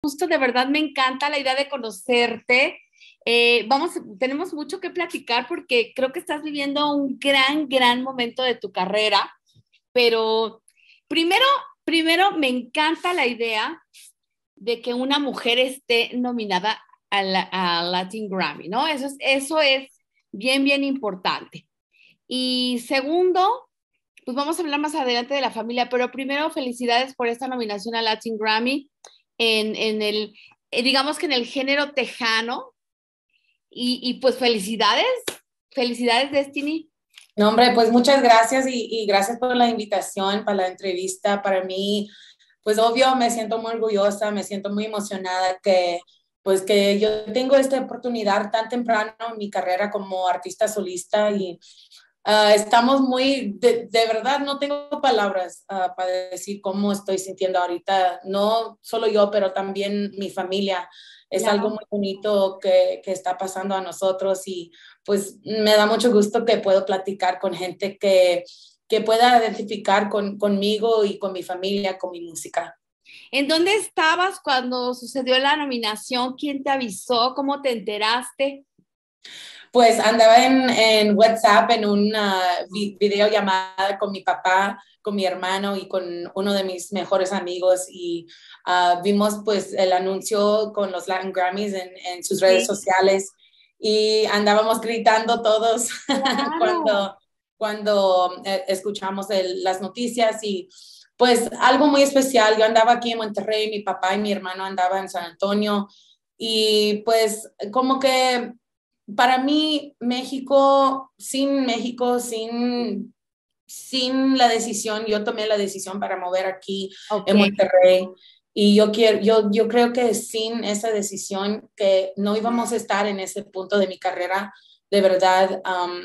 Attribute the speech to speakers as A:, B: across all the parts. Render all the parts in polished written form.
A: gusto, de verdad me encanta la idea de conocerte. Tenemos mucho que platicar porque creo que estás viviendo un gran momento de tu carrera, pero primero, primero me encanta la idea de que una mujer esté nominada a Latin Grammy, ¿no? Eso es bien importante. Y segundo, pues vamos a hablar más adelante de la familia, pero primero felicidades por esta nominación a Latin Grammy en el, digamos que en el género tejano, y pues felicidades Destiny.
B: No, hombre, pues muchas gracias y gracias por la invitación para la entrevista. Para mí, pues obvio, me siento muy orgullosa, me siento muy emocionada pues que yo tengo esta oportunidad tan temprano en mi carrera como artista solista y estamos de verdad, no tengo palabras para decir cómo estoy sintiendo ahorita, no solo yo, pero también mi familia. Es algo
A: Claro.
B: muy bonito que está pasando a nosotros y pues me da mucho gusto que puedo platicar con gente que pueda identificar conmigo y con mi familia, con mi música.
A: ¿En dónde estabas cuando sucedió la nominación? ¿Quién te avisó? ¿Cómo te enteraste?
B: Pues andaba en WhatsApp en una videollamada con mi papá, con mi hermano y con uno de mis mejores amigos y vimos pues el anuncio con los Latin Grammys en sus redes
A: Sí,
B: sociales y andábamos gritando todos
A: claro.
B: cuando escuchamos las noticias y pues algo muy especial. Yo andaba aquí en Monterrey, mi papá y mi hermano andaban en San Antonio y pues como que para mí, México, sin la decisión, yo tomé la decisión para mover aquí
A: Ok.
B: en Monterrey. Y yo creo que sin esa decisión, que no íbamos a estar en ese punto de mi carrera, de verdad,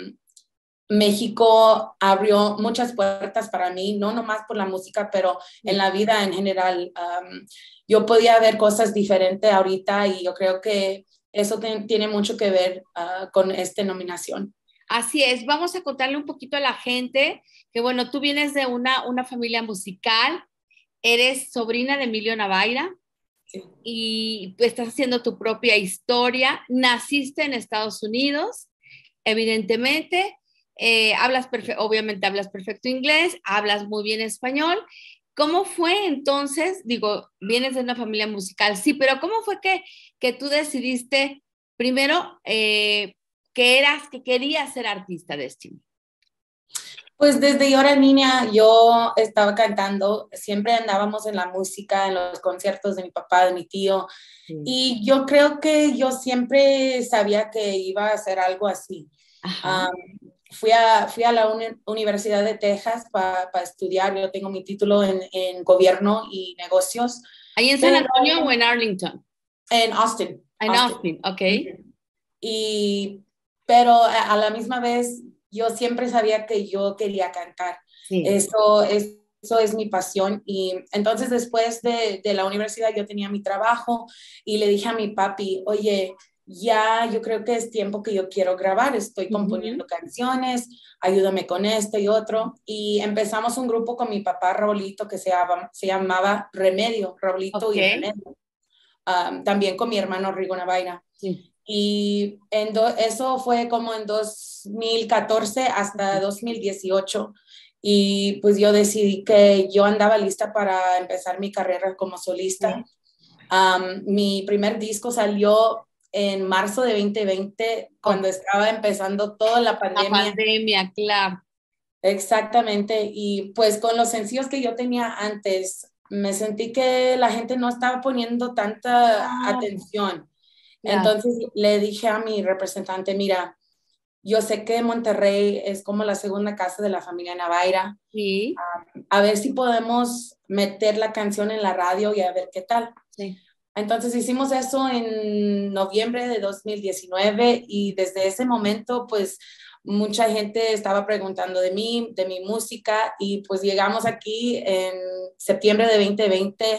B: México abrió muchas puertas para mí, no nomás por la música, pero en la vida en general. Yo podía ver cosas diferentes ahorita y yo creo que eso tiene mucho que ver con esta nominación.
A: Así es, vamos a contarle un poquito a la gente que, bueno, tú vienes de una familia musical, eres sobrina de Emilio Navaira
B: Sí.
A: y estás haciendo tu propia historia, naciste en Estados Unidos, evidentemente, obviamente hablas perfecto inglés, hablas muy bien español. ¿Cómo fue entonces? Digo, vienes de una familia musical, sí, pero ¿cómo fue que tú decidiste primero que querías ser artista, Destiny?
B: Pues desde yo era niña, yo estaba cantando, siempre andábamos en la música, en los conciertos de mi papá, de mi tío,
A: Sí.
B: y yo creo que yo siempre sabía que iba a hacer algo así.
A: Ajá.
B: Um, fui a la Universidad de Texas para estudiar, yo tengo mi título en gobierno y negocios,
A: ¿Ahí en San
B: pero
A: Antonio o en Arlington?
B: en Austin,
A: En
B: Austin.
A: Austin, ok.
B: Ujú. Y, pero a la misma vez, yo siempre sabía que yo quería cantar.
A: Sí.
B: Eso es mi pasión. Y entonces después de la universidad yo tenía mi trabajo y le dije a mi papi, oye, ya yo creo que es tiempo que yo quiero grabar, estoy
A: Ujú.
B: componiendo canciones, ayúdame con esto y otro. Y empezamos un grupo con mi papá Raulito que se llamaba Remedio, Raulito
A: Ok.
B: y Remedio. También con mi hermano Rigo Navaira.
A: Sí.
B: Y eso fue como en 2014 hasta 2018. Y pues yo decidí que yo andaba lista para empezar mi carrera como solista.
A: Sí.
B: Mi primer disco salió en marzo de 2020,
A: Ok.
B: cuando estaba empezando toda la
A: La
B: pandemia.
A: pandemia, claro.
B: Exactamente. Y pues con los sencillos que yo tenía antes, me sentí que la gente no estaba poniendo tanta
A: Claro,
B: atención.
A: claro.
B: Entonces le dije a mi representante, mira, yo sé que Monterrey es como la segunda casa de la familia Navaira,
A: Sí,
B: a ver si podemos meter la canción en la radio y a ver qué tal.
A: sí.
B: Entonces hicimos eso en noviembre de 2019 y desde ese momento pues mucha gente estaba preguntando de mí, de mi música y pues llegamos aquí en septiembre de 2020.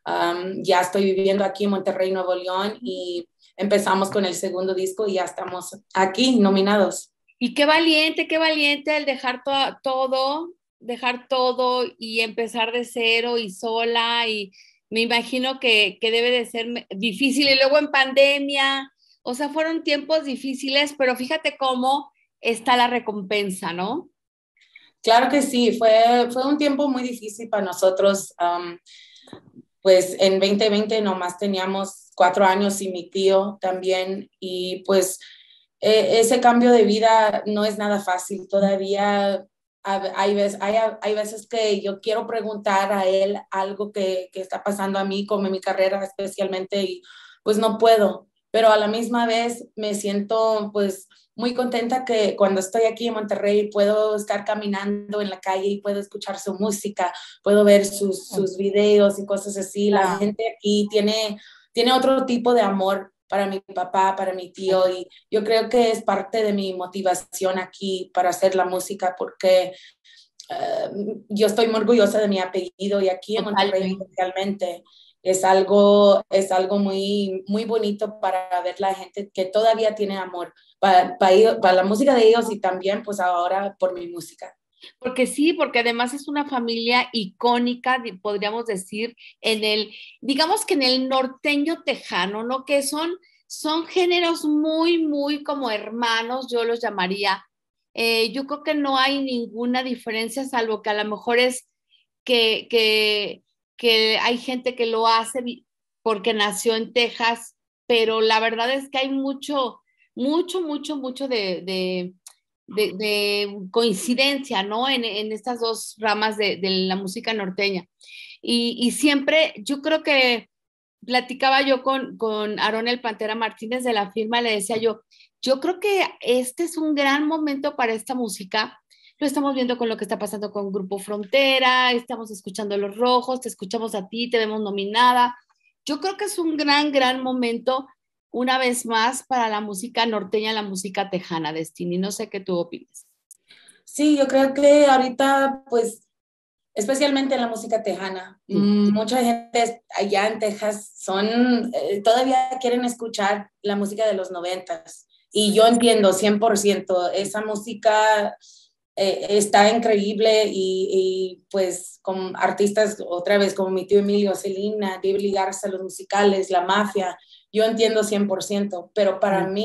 B: Ya estoy viviendo aquí en Monterrey, Nuevo León y empezamos con el segundo disco y ya estamos aquí nominados.
A: Y qué valiente el dejar todo y empezar de cero y sola Me imagino que debe de ser difícil y luego en pandemia, o sea, fueron tiempos difíciles, pero fíjate cómo está la recompensa, ¿no?
B: Claro que sí, fue un tiempo muy difícil para nosotros. Pues en 2020 nomás teníamos 4 años y mi tío también, y pues ese cambio de vida no es nada fácil. Todavía hay veces que yo quiero preguntar a él algo que está pasando a mí, como en mi carrera especialmente, y pues no puedo, pero a la misma vez me siento pues muy contenta que cuando estoy aquí en Monterrey puedo estar caminando en la calle y puedo escuchar su música, puedo ver sus videos y cosas así. La
A: Claro.
B: gente aquí tiene otro tipo de amor para mi papá, para mi tío, y yo creo que es parte de mi motivación aquí para hacer la música, porque yo estoy muy orgullosa de mi apellido, y aquí en Monterrey
A: Totalmente.
B: especialmente es algo muy, muy bonito para ver la gente que todavía tiene amor para la música de ellos, y también pues ahora por mi música.
A: Porque sí, porque además es una familia icónica, podríamos decir, digamos que en el norteño tejano, ¿no? Que son géneros muy, muy como hermanos, yo los llamaría. Yo creo que no hay ninguna diferencia, salvo que a lo mejor es que, que, que hay gente que lo hace porque nació en Texas, pero la verdad es que hay mucho, mucho, mucho, mucho de coincidencia, ¿no? En estas dos ramas de la música norteña. Y siempre, yo creo que platicaba yo con Aarón el Pantera Martínez de la firma, le decía yo creo que este es un gran momento para esta música. Lo estamos viendo con lo que está pasando con Grupo Frontera, estamos escuchando Los Rojos, te escuchamos a ti, te vemos nominada. Yo creo que es un gran, gran momento, una vez más, para la música norteña, la música tejana, Destiny. No sé qué tú opinas.
B: Sí, yo creo que ahorita pues especialmente en la música tejana.
A: Sí,
B: Mucha gente allá en Texas todavía quieren escuchar la música de los 90s, y yo entiendo 100%, esa música está increíble, pues con artistas otra vez como mi tío Emilio, Celina, David Lee Garza, los musicales, La Mafia, yo entiendo 100%, pero para
A: sí,
B: mí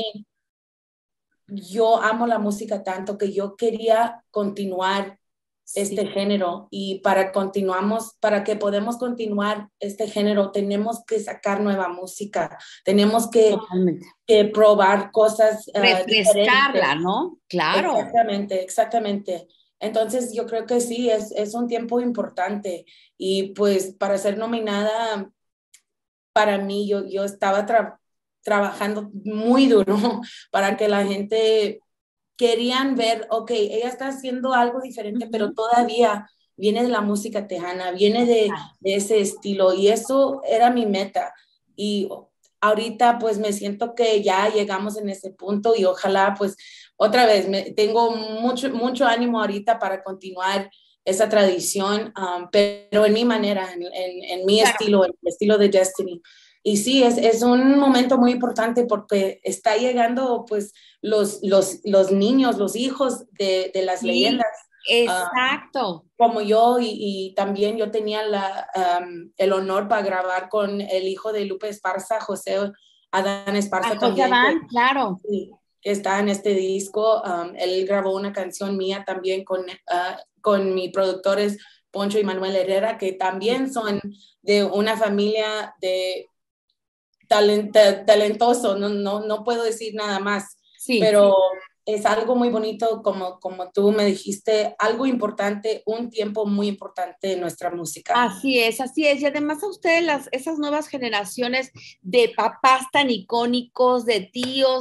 B: yo amo la música tanto que yo quería continuar
A: sí,
B: este género, y para que podamos continuar este género tenemos que sacar nueva música, tenemos
A: totalmente.
B: que probar cosas
A: Refrescarla,
B: diferentes.
A: ¿no? Claro.
B: Exactamente, exactamente. Entonces yo creo que sí, es un tiempo importante, y pues para ser nominada, para mí yo estaba trabajando muy duro para que la gente querían ver, ok, ella está haciendo algo diferente, pero
A: Ujú.
B: todavía viene de la música tejana, viene de ese estilo, y eso era mi meta. Y ahorita pues me siento que ya llegamos en ese punto, y ojalá pues otra vez tengo mucho, mucho ánimo ahorita para continuar esa tradición, pero en mi manera, en mi
A: Claro.
B: estilo, en el estilo de Destiny. Y sí, es un momento muy importante porque está llegando pues los niños, los hijos de las
A: Sí,
B: leyendas, uh,
A: exacto.
B: como yo, y también yo tenía el honor para grabar con el hijo de Lupe Esparza, José Adán
A: A
B: Esparza
A: José
B: también,
A: Adán, claro.
B: que está en este disco. Él grabó una canción mía también con mis productores Poncho y Manuel Herrera, que también son de una familia de talentoso, no puedo decir nada más,
A: Sí,
B: pero es algo muy bonito, como tú me dijiste, algo importante, un tiempo muy importante en nuestra música.
A: así es, así es. Y además a ustedes, esas nuevas generaciones de papás tan icónicos, de tíos,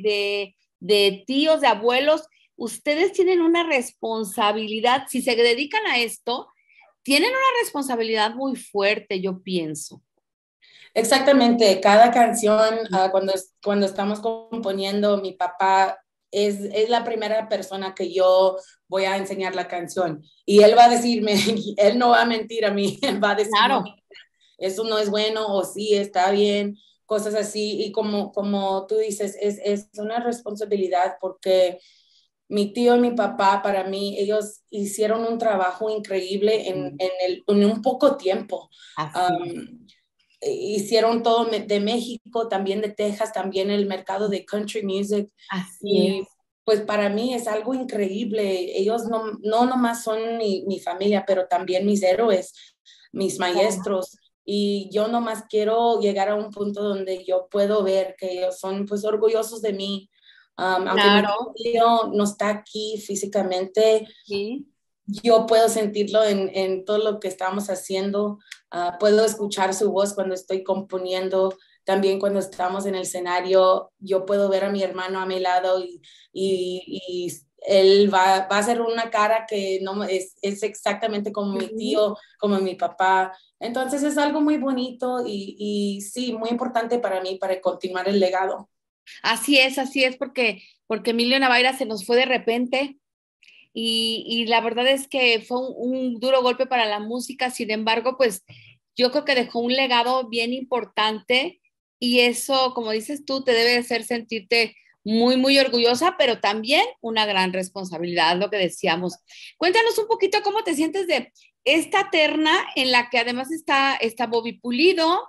A: de tíos, de abuelos, ustedes tienen una responsabilidad, si se dedican a esto, tienen una responsabilidad muy fuerte, yo pienso.
B: Exactamente, cada canción, cuando estamos componiendo, mi papá es la primera persona que yo voy a enseñar la canción, y él va a decirme, él no va a mentir a mí, él va a decir, no,
A: Claro,
B: eso no es bueno, o sí, está bien, cosas así. Y como tú dices, es una responsabilidad porque mi tío y mi papá, para mí, ellos hicieron un trabajo increíble en un poco tiempo.
A: Así,
B: Um, Hicieron todo de México, también de Texas, también el mercado de country music.
A: así
B: Y
A: es.
B: pues para mí es algo increíble. Ellos no nomás son mi familia, pero también mis héroes, mis
A: Claro.
B: maestros. Y yo nomás quiero llegar a un punto donde yo puedo ver que ellos son pues orgullosos de mí. Aunque mi
A: Claro,
B: tío no está aquí físicamente,
A: sí.
B: yo puedo sentirlo en todo lo que estamos haciendo. Puedo escuchar su voz cuando estoy componiendo. También cuando estamos en el escenario, yo puedo ver a mi hermano a mi lado y él va a hacer una cara que no es exactamente como mi
A: Sí.
B: tío, como mi papá. Entonces es algo muy bonito y sí, muy importante para mí para continuar el legado.
A: Así es, porque Emilio Navaira se nos fue de repente. Y la verdad es que fue un duro golpe para la música, sin embargo, pues yo creo que dejó un legado bien importante y eso, como dices tú, te debe hacer sentirte muy, muy orgullosa, pero también una gran responsabilidad, lo que decíamos. Cuéntanos un poquito cómo te sientes de esta terna en la que además está Bobby Pulido,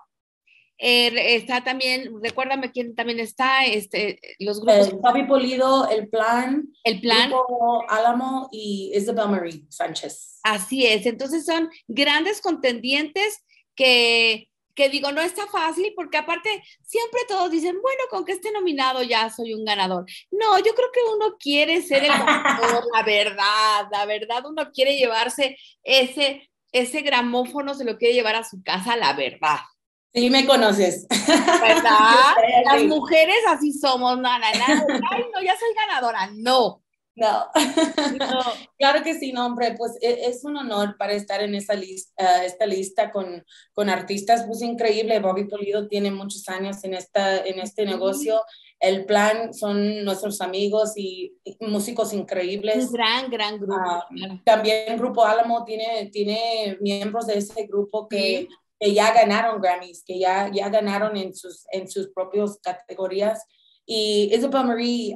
A: está también, recuérdame quién también está, los grupos,
B: Bobby Polido, El Plan,
A: el plan.
B: Grupo Álamo y Isabel Marie Sánchez.
A: Así es, entonces son grandes contendientes que digo, no está fácil porque aparte siempre todos dicen, bueno, con que esté nominado ya soy un ganador. No, yo creo que uno quiere ser el ganador, la verdad, uno quiere llevarse ese gramófono, se lo quiere llevar a su casa, la verdad.
B: Sí, me conoces. Yo
A: ¿Verdad?
B: sé,
A: Las
B: sí.
A: mujeres así somos, no, no, no, ay, no, ya soy ganadora, no,
B: No.
A: no,
B: Claro que sí, no, hombre, pues es un honor para estar en esta lista con artistas, pues increíble. Bobby Pulido tiene muchos años en este
A: sí,
B: negocio. El Plan son nuestros amigos y músicos
A: un
B: increíbles.
A: gran, gran grupo, claro.
B: También Grupo Álamo tiene miembros de ese grupo
A: Sí,
B: que ya ganaron Grammys, que ya ganaron en sus propias categorías. Y Isabel Marie,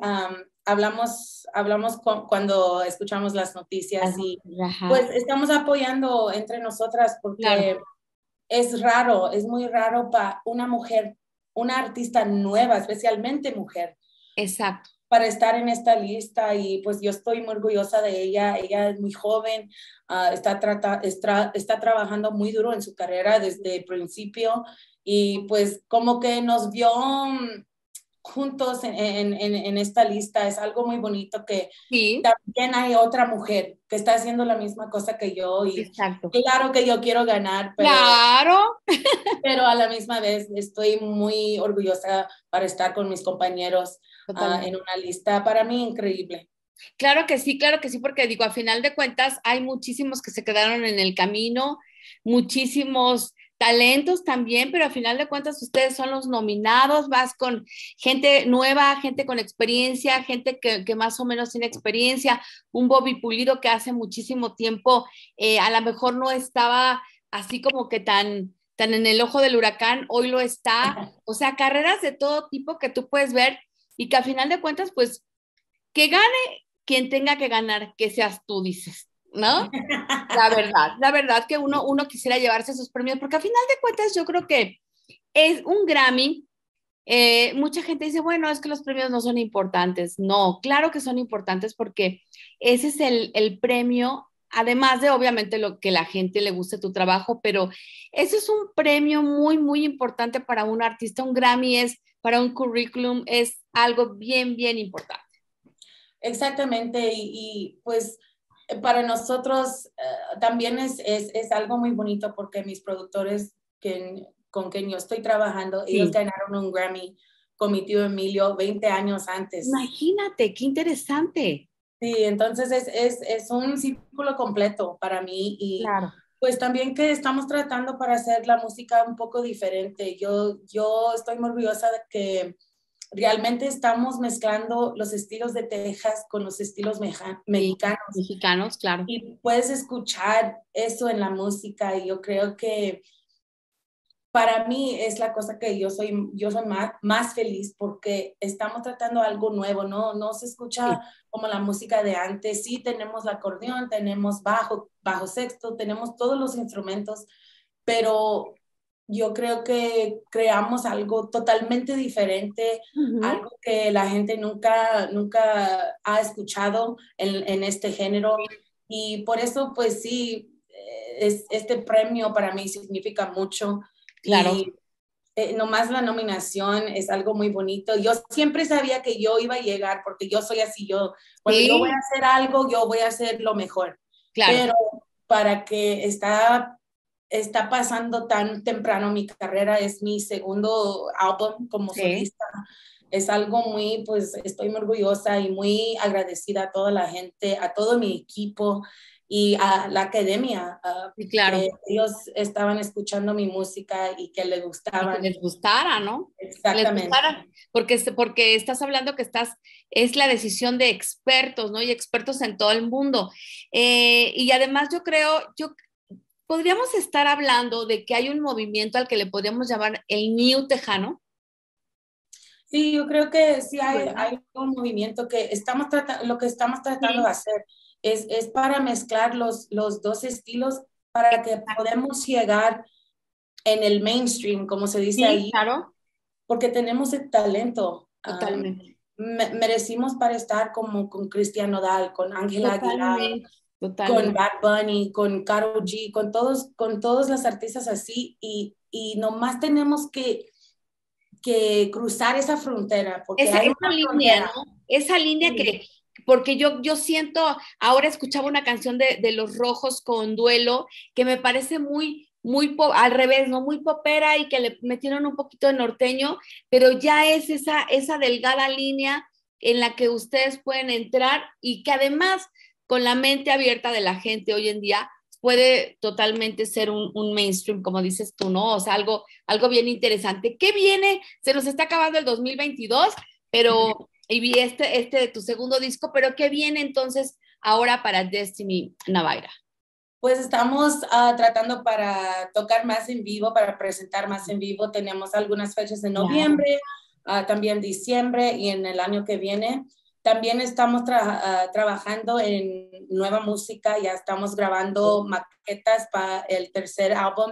B: hablamos cuando escuchamos las noticias y
A: ajá,
B: pues estamos apoyando entre nosotras
A: claro.
B: porque es raro, es muy raro para una mujer, una artista nueva, especialmente mujer,
A: Exacto.
B: para estar en esta lista y pues yo estoy muy orgullosa de ella. Ella es muy joven, está trabajando muy duro en su carrera desde el principio y pues como que nos vio juntos en esta lista. Es algo muy bonito que
A: Sí,
B: también hay otra mujer que está haciendo la misma cosa que yo y
A: exacto.
B: claro que yo quiero ganar,
A: Claro,
B: pero a la misma vez estoy muy orgullosa para estar con mis compañeros
A: totalmente.
B: en una lista para mí increíble.
A: Claro que sí, porque digo, a final de cuentas hay muchísimos que se quedaron en el camino, muchísimos talentos también, pero a final de cuentas ustedes son los nominados, vas con gente nueva, gente con experiencia, gente que más o menos tiene experiencia, un Bobby Pulido que hace muchísimo tiempo a lo mejor no estaba así como que tan en el ojo del huracán, hoy lo está, o sea, carreras de todo tipo que tú puedes ver y que a final de cuentas, pues, que gane quien tenga que ganar, que seas tú, dices, ¿no? La verdad que uno quisiera llevarse esos premios, porque a final de cuentas yo creo que es un Grammy. Mucha gente dice, bueno, es que los premios no son importantes. No, claro que son importantes porque ese es el premio, además de obviamente lo que la gente le guste tu trabajo, pero eso es un premio muy, muy importante para un artista. Un Grammy es para un currículum, es algo bien, bien importante.
B: Exactamente, pues para nosotros también es algo muy bonito porque mis productores con quien yo estoy trabajando, ellos
A: Sí.
B: ganaron un Grammy con mi tío Emilio 20 años antes.
A: Imagínate, qué interesante.
B: Sí, entonces es un círculo completo para mí y
A: Claro.
B: pues también que estamos tratando para hacer la música un poco diferente. Yo estoy muy orgullosa de que realmente estamos mezclando los estilos de Texas con los estilos
A: Sí,
B: mexicanos
A: mexicanos, claro.
B: y puedes escuchar eso en la música y yo creo que para mí es la cosa que yo soy más feliz porque estamos tratando algo nuevo, no se escucha
A: Sí.
B: como la música de antes. Sí, tenemos el acordeón, tenemos bajo sexto, tenemos todos los instrumentos, pero yo creo que creamos algo totalmente diferente,
A: Ujú.
B: algo que la gente nunca ha escuchado en este género. Y por eso, pues sí, este premio para mí significa mucho.
A: Claro.
B: Y nomás la nominación es algo muy bonito. Yo siempre sabía que yo iba a llegar porque yo soy así, cuando yo voy a
A: Sí,
B: hacer algo, yo voy a hacer lo mejor.
A: claro.
B: Pero para que está pasando tan temprano mi carrera, es mi segundo álbum como
A: Sí.
B: solista. Es algo muy, pues estoy muy orgullosa y muy agradecida a toda la gente, a todo mi equipo y a la academia,
A: Sí, claro.
B: que ellos estaban escuchando mi música y que les
A: Y que
B: gustaban.
A: les gustara, ¿no? Que les
B: Exactamente.
A: gustara, porque estás hablando que es la decisión de expertos, ¿no? Y expertos en todo el mundo. Y además podríamos estar hablando de que hay un movimiento al que le podríamos llamar el New Tejano.
B: Sí, yo creo que sí
A: Sí, ¿verdad?
B: hay un movimiento que lo que estamos tratando de
A: Sí,
B: hacer es para mezclar los dos estilos para que
A: exacto.
B: podamos llegar en el mainstream, como se dice
A: Sí,
B: ahí,
A: claro,
B: porque tenemos el talento.
A: totalmente.
B: Merecimos para estar como con Cristian Nodal, con Ángela Aguilar,
A: Totalmente,
B: con
A: totalmente.
B: Bad Bunny, con Karol G, con todos las artistas así, y nomás tenemos que cruzar esa frontera, porque hay
A: Esa
B: una
A: línea,
B: frontera.
A: ¿no? Esa línea
B: Sí,
A: porque yo siento, ahora escuchaba una canción de Los Rojos con Duelo, que me parece al revés, ¿no? Muy popera y que le metieron un poquito de norteño, pero ya es esa delgada línea en la que ustedes pueden entrar y que además, con la mente abierta de la gente hoy en día, puede totalmente ser un mainstream, como dices tú, ¿no? O sea, algo bien interesante. ¿Qué viene? Se nos está acabando el 2022, y vi este de tu segundo disco, pero ¿qué viene entonces ahora para Destiny Navaira?
B: pues estamos tratando para tocar más en vivo, para presentar más en vivo. Tenemos algunas fechas en
A: Claro.
B: noviembre, también diciembre y en el año que viene. También estamos trabajando en nueva música, ya estamos grabando maquetas para el tercer álbum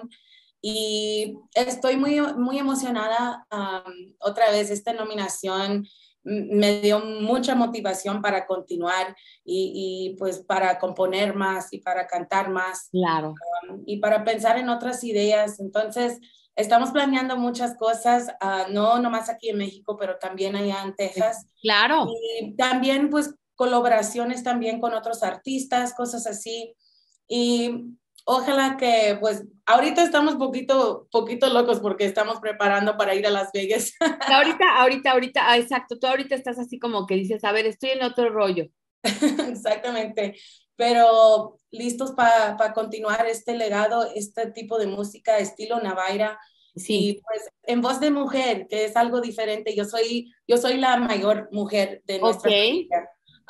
B: y estoy muy emocionada. Otra vez, esta nominación me dio mucha motivación para continuar y pues para componer más y para cantar más
A: Claro,
B: y para pensar en otras ideas. Entonces, estamos planeando muchas cosas, no nomás aquí en México, pero también allá en Texas.
A: claro.
B: Y también pues colaboraciones también con otros artistas, cosas así. Y ojalá que pues ahorita estamos poquito locos porque estamos preparando para ir a Las Vegas.
A: Exacto, tú ahorita estás así como que dices, a ver, estoy en otro rollo.
B: Exactamente, pero listos para continuar este legado, este tipo de música, estilo Navaira,
A: Sí,
B: y pues en voz de mujer, que es algo diferente. Yo soy la mayor mujer de
A: ok,
B: nuestra familia.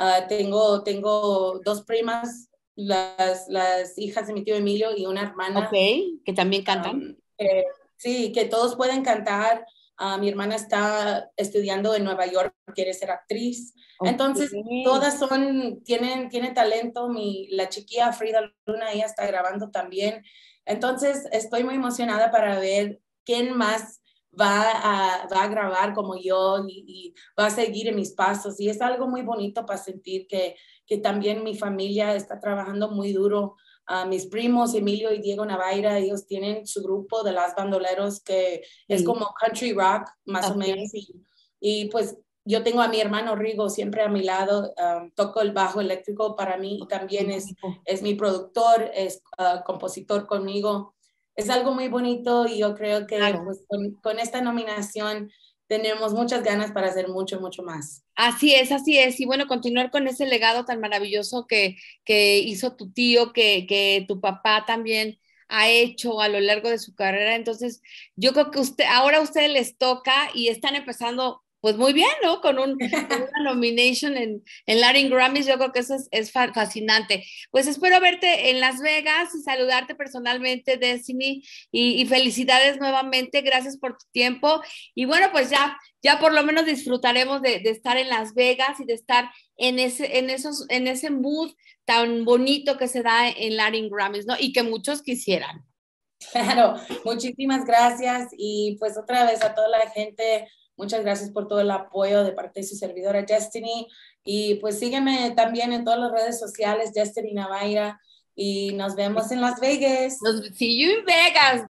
B: Tengo dos primas, las hijas de mi tío Emilio y una
A: ok,
B: hermana.
A: que también cantan.
B: Sí, que todos pueden cantar. Mi hermana está estudiando en Nueva York, quiere ser actriz.
A: Ok,
B: Entonces, todas tienen talento. La chiquilla Frida Luna, ella está grabando también. Entonces, estoy muy emocionada para ver quién más va a grabar como yo y va a seguir en mis pasos. Y es algo muy bonito para sentir que también mi familia está trabajando muy duro. Mis primos, Emilio y Diego Navaira, ellos tienen su grupo de las bandoleros que es
A: sí,
B: como country rock, más o
A: ok,
B: menos. Y pues yo tengo a mi hermano Rigo siempre a mi lado, toco el bajo eléctrico para mí y
A: qué
B: también
A: bonito.
B: es mi productor, es compositor conmigo. Es algo muy bonito y yo creo que
A: Claro.
B: pues con esta nominación tenemos muchas ganas para hacer mucho, mucho más.
A: Así es, así es. Y bueno, continuar con ese legado tan maravilloso que hizo tu tío, que tu papá también ha hecho a lo largo de su carrera. Entonces, yo creo que ahora a ustedes les toca y están empezando pues muy bien, ¿no? Con una nomination en Latin Grammys, yo creo que eso es fascinante. Pues espero verte en Las Vegas y saludarte personalmente, Destiny, y felicidades nuevamente, gracias por tu tiempo. Y bueno, pues ya por lo menos disfrutaremos de estar en Las Vegas y de estar en ese mood tan bonito que se da en Latin Grammys, ¿no? Y que muchos quisieran.
B: Claro, muchísimas gracias y pues otra vez a toda la gente, muchas gracias por todo el apoyo de parte de su servidora Destiny y pues sígueme también en todas las redes sociales, Destiny Navaira, y nos vemos en Las Vegas.
A: See you in Vegas.